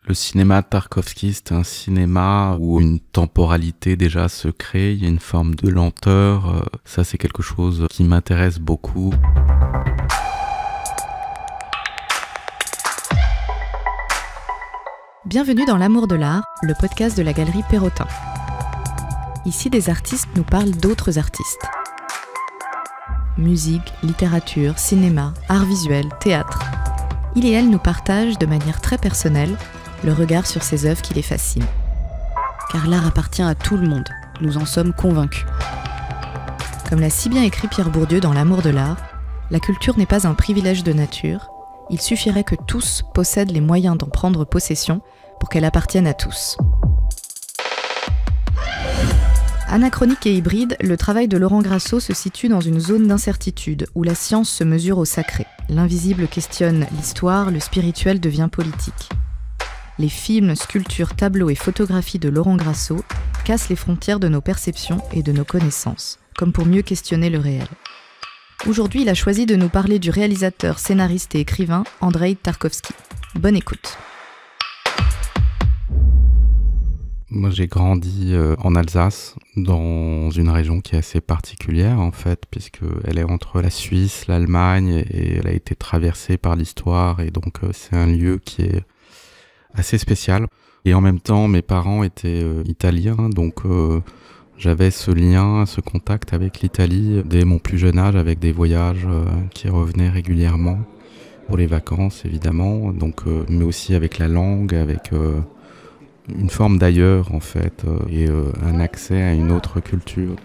Le cinéma de Tarkovsky, c'est un cinéma où une temporalité déjà se crée, il y a une forme de lenteur. Ça, c'est quelque chose qui m'intéresse beaucoup. Bienvenue dans l'Amour de l'art, le podcast de la galerie Perrotin. Ici, des artistes nous parlent d'autres artistes. Musique, littérature, cinéma, art visuel, théâtre. Ils et elles nous partagent de manière très personnelle le regard sur ces œuvres qui les fascinent. Car l'art appartient à tout le monde, nous en sommes convaincus. Comme l'a si bien écrit Pierre Bourdieu dans L'Amour de l'art, la culture n'est pas un privilège de nature, il suffirait que tous possèdent les moyens d'en prendre possession pour qu'elle appartienne à tous. Anachronique et hybride, le travail de Laurent Grasso se situe dans une zone d'incertitude où la science se mesure au sacré. L'invisible questionne l'histoire, le spirituel devient politique. Les films, sculptures, tableaux et photographies de Laurent Grasso cassent les frontières de nos perceptions et de nos connaissances, comme pour mieux questionner le réel. Aujourd'hui, il a choisi de nous parler du réalisateur, scénariste et écrivain Andreï Tarkovsky. Bonne écoute. Moi, j'ai grandi en Alsace, dans une région qui est assez particulière, en fait, puisqu'elle est entre la Suisse, l'Allemagne, et elle a été traversée par l'histoire, et donc c'est un lieu qui est assez spécial. Et en même temps, mes parents étaient italiens, donc j'avais ce lien, ce contact avec l'Italie dès mon plus jeune âge, avec des voyages qui revenaient régulièrement, pour les vacances, évidemment, donc, mais aussi avec la langue, avec une forme d'ailleurs, en fait, et un accès à une autre culture.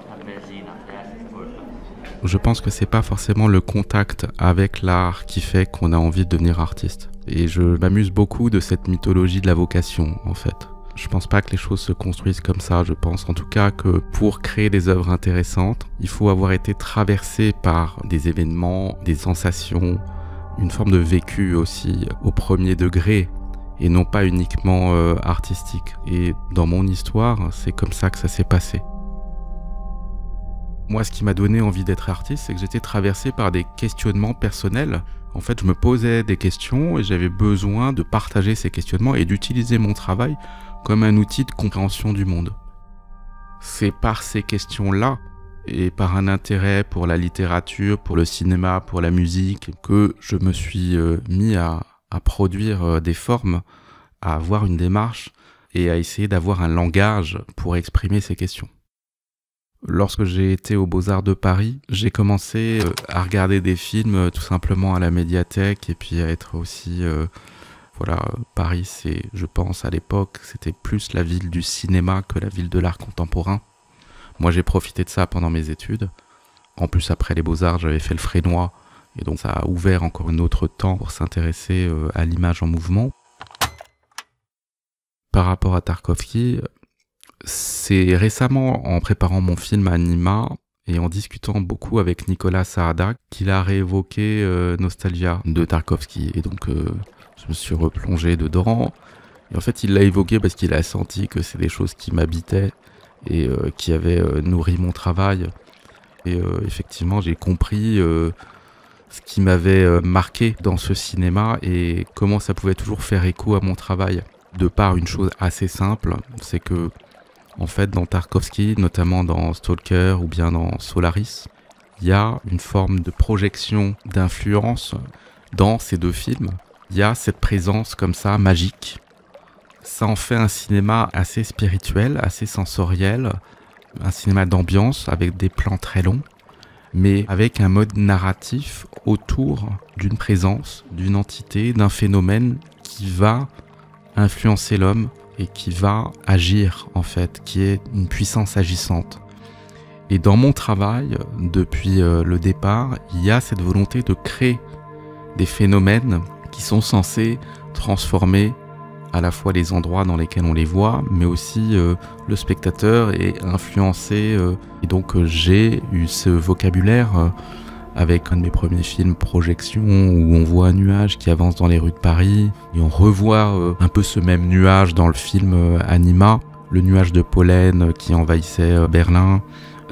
Je pense que c'est pas forcément le contact avec l'art qui fait qu'on a envie de devenir artiste. Et je m'amuse beaucoup de cette mythologie de la vocation, en fait. Je pense pas que les choses se construisent comme ça. Je pense en tout cas que pour créer des œuvres intéressantes, il faut avoir été traversé par des événements, des sensations, une forme de vécu aussi au premier degré, et non pas uniquement artistique. Et dans mon histoire, c'est comme ça que ça s'est passé. Moi, ce qui m'a donné envie d'être artiste, c'est que j'étais traversé par des questionnements personnels. En fait, je me posais des questions et j'avais besoin de partager ces questionnements et d'utiliser mon travail comme un outil de compréhension du monde. C'est par ces questions-là et par un intérêt pour la littérature, pour le cinéma, pour la musique, que je me suis mis à produire des formes, à avoir une démarche et à essayer d'avoir un langage pour exprimer ces questions. Lorsque j'ai été aux Beaux-Arts de Paris, j'ai commencé à regarder des films tout simplement à la médiathèque et puis à être aussi... Paris, c'est, je pense, à l'époque, c'était plus la ville du cinéma que la ville de l'art contemporain. Moi, j'ai profité de ça pendant mes études. En plus, après les Beaux-Arts, j'avais fait le Frénois. Et donc ça a ouvert encore un autre temps pour s'intéresser à l'image en mouvement. Par rapport à Tarkovsky, c'est récemment, en préparant mon film Anima et en discutant beaucoup avec Nicolas Saadak, qu'il a réévoqué Nostalgia de Tarkovsky. Et donc je me suis replongé dedans. Et en fait, il l'a évoqué parce qu'il a senti que c'est des choses qui m'habitaient et qui avaient nourri mon travail. Et effectivement, j'ai compris... ce qui m'avait marqué dans ce cinéma et comment ça pouvait toujours faire écho à mon travail. De par une chose assez simple, c'est que, en fait, dans Tarkovsky, notamment dans Stalker ou bien dans Solaris, il y a une forme de projection d'influence dans ces deux films. Il y a cette présence comme ça, magique. Ça en fait un cinéma assez spirituel, assez sensoriel, un cinéma d'ambiance avec des plans très longs, mais avec un mode narratif autour d'une présence, d'une entité, d'un phénomène qui va influencer l'homme et qui va agir, en fait, qui est une puissance agissante. Et dans mon travail, depuis le départ, il y a cette volonté de créer des phénomènes qui sont censés transformer à la fois les endroits dans lesquels on les voit, mais aussi le spectateur est influencé. Et donc j'ai eu ce vocabulaire avec un de mes premiers films, Projection, où on voit un nuage qui avance dans les rues de Paris, et on revoit un peu ce même nuage dans le film Anima, le nuage de pollen qui envahissait Berlin.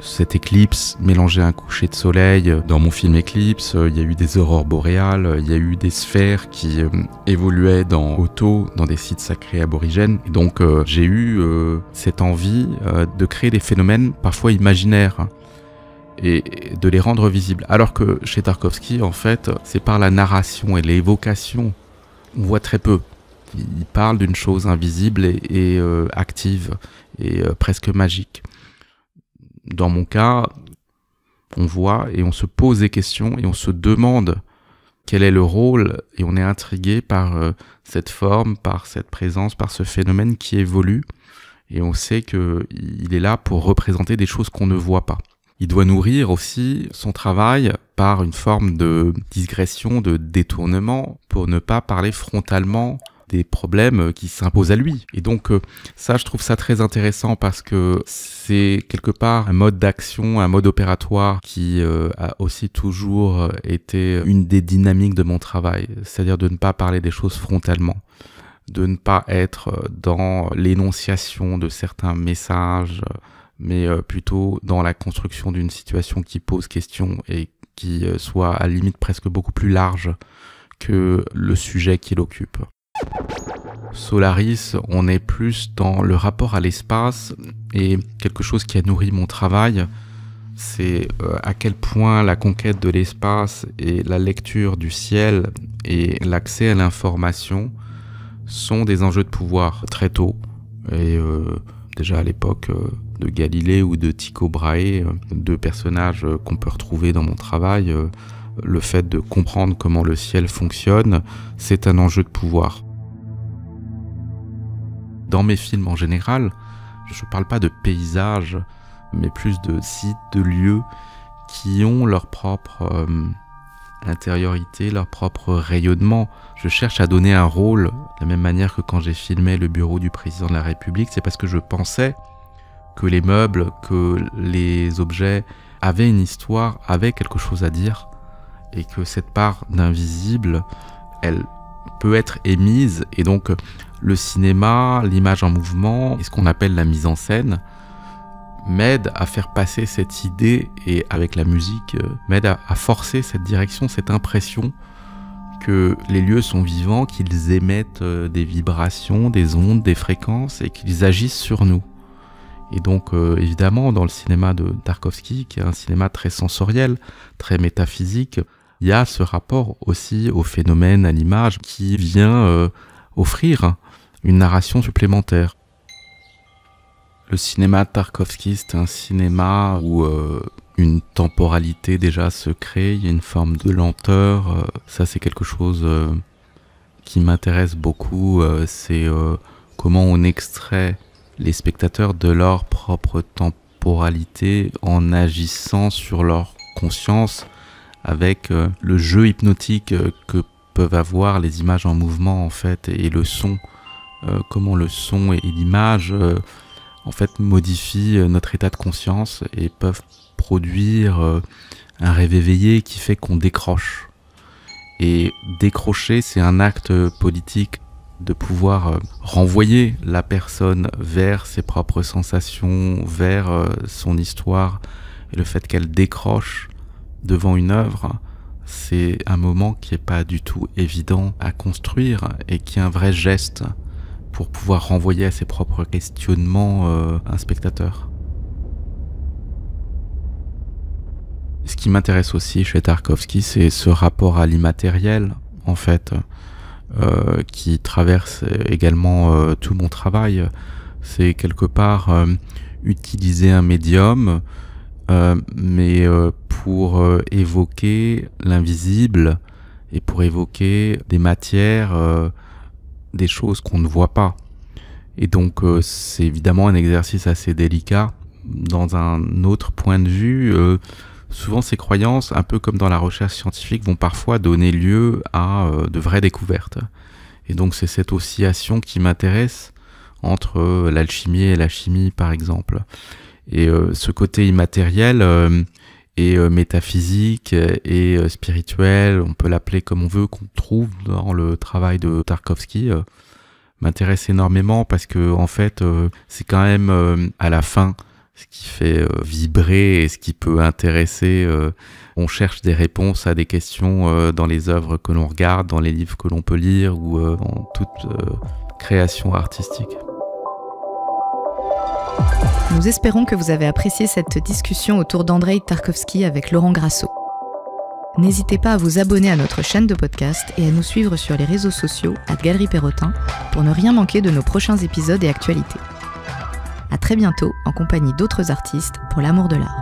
cette éclipse mélangeait un coucher de soleil. Dans mon film Éclipse, il y a eu des aurores boréales, il y a eu des sphères qui évoluaient dans Oto, dans des sites sacrés aborigènes. Et donc j'ai eu cette envie de créer des phénomènes parfois imaginaires et de les rendre visibles. Alors que chez Tarkovsky, en fait, c'est par la narration et l'évocation, on voit très peu. Il parle d'une chose invisible et active et presque magique. Dans mon cas, on voit et on se pose des questions et on se demande quel est le rôle et on est intrigué par cette forme, par cette présence, par ce phénomène qui évolue et on sait qu'il est là pour représenter des choses qu'on ne voit pas. Il doit nourrir aussi son travail par une forme de digression, de détournement pour ne pas parler frontalement des problèmes qui s'imposent à lui. Et donc ça, je trouve ça très intéressant parce que c'est quelque part un mode d'action, un mode opératoire qui a aussi toujours été une des dynamiques de mon travail, c'est-à-dire de ne pas parler des choses frontalement, de ne pas être dans l'énonciation de certains messages, mais plutôt dans la construction d'une situation qui pose question et qui soit à la limite presque beaucoup plus large que le sujet qui l'occupe. Solaris, on est plus dans le rapport à l'espace et quelque chose qui a nourri mon travail, c'est à quel point la conquête de l'espace et la lecture du ciel et l'accès à l'information sont des enjeux de pouvoir très tôt. Et déjà à l'époque de Galilée ou de Tycho Brahe, deux personnages qu'on peut retrouver dans mon travail, le fait de comprendre comment le ciel fonctionne, c'est un enjeu de pouvoir. Dans mes films en général, je ne parle pas de paysages, mais plus de sites, de lieux qui ont leur propre intériorité, leur propre rayonnement. Je cherche à donner un rôle, de la même manière que quand j'ai filmé le bureau du président de la République, c'est parce que je pensais que les meubles, que les objets avaient une histoire, avaient quelque chose à dire, et que cette part d'invisible, elle peut être émise, et donc le cinéma, l'image en mouvement, et ce qu'on appelle la mise en scène, m'aide à faire passer cette idée, et avec la musique, m'aide à forcer cette direction, cette impression que les lieux sont vivants, qu'ils émettent des vibrations, des ondes, des fréquences, et qu'ils agissent sur nous. Et donc, évidemment, dans le cinéma de Tarkovsky, qui est un cinéma très sensoriel, très métaphysique, il y a ce rapport aussi au phénomène, à l'image, qui vient offrir une narration supplémentaire. Le cinéma de Tarkovsky, c'est un cinéma où une temporalité déjà se crée, il y a une forme de lenteur. Ça, c'est quelque chose qui m'intéresse beaucoup. C'est comment on extrait les spectateurs de leur propre temporalité en agissant sur leur conscience avec le jeu hypnotique que peuvent avoir les images en mouvement en fait et le son, comment le son et l'image en fait modifient notre état de conscience et peuvent produire un rêve éveillé qui fait qu'on décroche. Et décrocher, c'est un acte politique de pouvoir renvoyer la personne vers ses propres sensations, vers son histoire. Et le fait qu'elle décroche devant une œuvre, c'est un moment qui n'est pas du tout évident à construire et qui est un vrai geste pour pouvoir renvoyer à ses propres questionnements un spectateur. Ce qui m'intéresse aussi chez Tarkovsky, c'est ce rapport à l'immatériel, en fait, qui traverse également tout mon travail. C'est quelque part utiliser un médium, mais pour évoquer l'invisible et pour évoquer des matières, des choses qu'on ne voit pas. Et donc c'est évidemment un exercice assez délicat. Dans un autre point de vue, souvent ces croyances, un peu comme dans la recherche scientifique, vont parfois donner lieu à de vraies découvertes. Et donc c'est cette oscillation qui m'intéresse entre l'alchimie et la chimie par exemple. Et ce côté immatériel et métaphysique et spirituel, on peut l'appeler comme on veut, qu'on trouve dans le travail de Tarkovsky, m'intéresse énormément parce que en fait c'est quand même à la fin ce qui fait vibrer et ce qui peut intéresser. On cherche des réponses à des questions dans les œuvres que l'on regarde, dans les livres que l'on peut lire ou dans toute création artistique. Nous espérons que vous avez apprécié cette discussion autour d'Andreï Tarkovski avec Laurent Grasso. N'hésitez pas à vous abonner à notre chaîne de podcast et à nous suivre sur les réseaux sociaux @Galerie Perrotin pour ne rien manquer de nos prochains épisodes et actualités. À très bientôt en compagnie d'autres artistes pour l'amour de l'art.